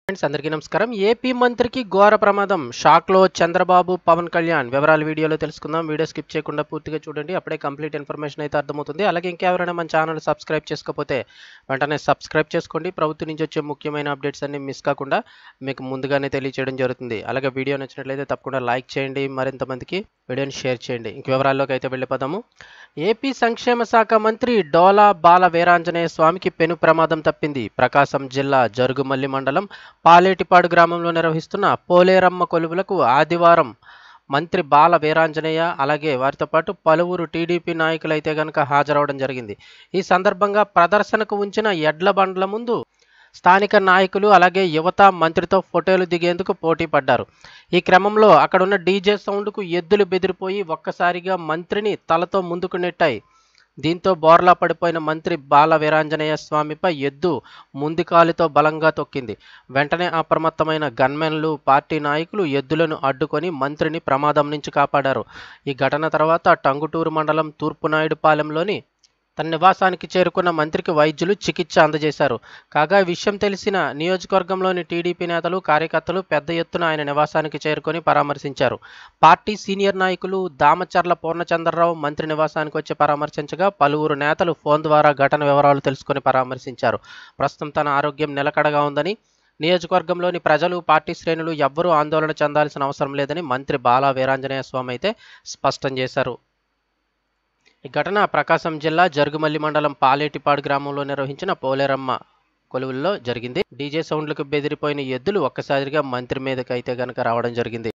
Friends అందరికీ నమస్కారం. AP మంత్రికి ఘోర ప్రమాదం, షాక్లో చంద్రబాబు, పవన్ కళ్యాణ్. వివరాలు వీడియోలో తెలుసుకుందాం. వీడియో స్కిప్ చేయకుండా పూర్తిగా చూడండి, అప్పుడే కంప్లీట్ ఇన్ఫర్మేషన్ అయితే అర్థమవుతుంది. అలాగే ఇంకెవరైనా మన ఛానల్ సబ్స్క్రైబ్ చేసుకోకపోతే వెంటనే సబ్స్క్రైబ్ చేసుకోండి. ప్రభుత్వం నుంచి వచ్చే ముఖ్యమైన అప్డేట్స్ అన్ని మిస్ కాకుండా మీకు ముందుగానే తెలియజేయడం జరుగుతుంది. అలాగే వీడియో నచ్చినట్లయితే తప్పకుండా లైక్ చేయండి, మరింత మందికి వీడియోని షేర్ చేయండి. ఇంక వివరాల్లోకి అయితే వెళ్ళిపోదాము. ఏపీ సంక్షేమ శాఖ మంత్రి డోలా బాల వీరాంజనేయ స్వామికి పెను ప్రమాదం తప్పింది. ప్రకాశం జిల్లా జరుగుమల్లి మండలం పాలేటిపాడు గ్రామంలో నిర్వహిస్తున్న పోలేరమ్మ కొలువులకు ఆదివారం మంత్రి బాల వీరాంజనేయ అలాగే వారితో పాటు పలువురు టీడీపీ నాయకులైతే గనక హాజరవడం జరిగింది. ఈ సందర్భంగా ప్రదర్శనకు ఉంచిన ఎడ్ల బండ్ల ముందు స్థానిక నాయకులు అలాగే యువత మంత్రితో ఫోటోలు దిగేందుకు పోటీ పడ్డారు. ఈ క్రమంలో అక్కడున్న డీజే సౌండ్కు ఎద్దులు బెదిరిపోయి ఒక్కసారిగా మంత్రిని తలతో ముందుకు నెట్టాయి. దీంతో బోర్లా పడిపోయిన మంత్రి బాల వీరాంజనేయ స్వామిపై ఎద్దు ముందు కాలుతో బలంగా తొక్కింది. వెంటనే అప్రమత్తమైన గన్మెన్లు, పార్టీ నాయకులు ఎద్దులను అడ్డుకొని మంత్రిని ప్రమాదం నుంచి కాపాడారు. ఈ ఘటన తర్వాత టంగుటూరు మండలం తూర్పునాయుడుపాలెంలోని తన నివాసానికి చేరుకున్న మంత్రికి వైద్యులు చికిత్స అందజేశారు. కాగా ఈ విషయం తెలిసిన నియోజకవర్గంలోని టీడీపీ నేతలు, కార్యకర్తలు పెద్ద ఎత్తున ఆయన నివాసానికి చేరుకొని పరామర్శించారు. పార్టీ సీనియర్ నాయకులు దామచర్ల పూర్ణచంద్రరావు మంత్రి నివాసానికి వచ్చి పరామర్శించగా పలువురు నేతలు ఫోన్ ద్వారా ఘటన వివరాలు తెలుసుకొని పరామర్శించారు. ప్రస్తుతం తన ఆరోగ్యం నిలకడగా ఉందని, నియోజకవర్గంలోని ప్రజలు, పార్టీ శ్రేణులు ఎవ్వరూ ఆందోళన చెందాల్సిన అవసరం లేదని మంత్రి బాల వీరాంజనేయ స్వామి అయితే స్పష్టం చేశారు. ఈ ఘటన ప్రకాశం జిల్లా జరుగుమల్లి మండలం పాలేటిపాడు గ్రామంలో నిర్వహించిన పోలేరమ్మ కొలువుల్లో జరిగింది. డీజే సౌండ్లకు బెదిరిపోయిన ఎద్దులు ఒక్కసారిగా మంత్రి మీదకి అయితే గనక రావడం జరిగింది.